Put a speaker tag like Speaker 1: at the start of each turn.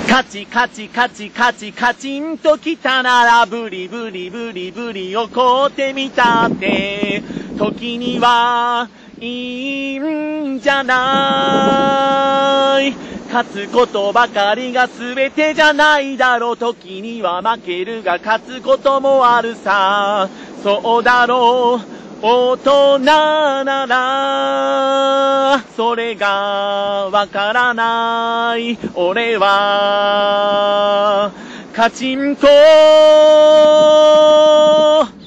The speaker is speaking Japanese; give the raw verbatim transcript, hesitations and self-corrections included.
Speaker 1: カチカチカチカチカチンときたならブリブリブリブリ怒ってみたって時にはいいんじゃない勝つことばかりが全てじゃないだろう時には負けるが勝つこともあるさそうだろう大人ならそれがわからない俺はカチンコ